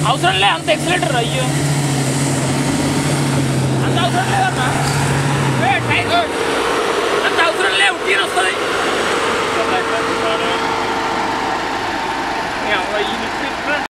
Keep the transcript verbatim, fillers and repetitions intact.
అవసరం లే అంత ఎక్సలేటర్ అయ్యో అంత అవసరం లేదన్నా టైర్ అంత అవసరం లే ఉట్టిన వస్తుంది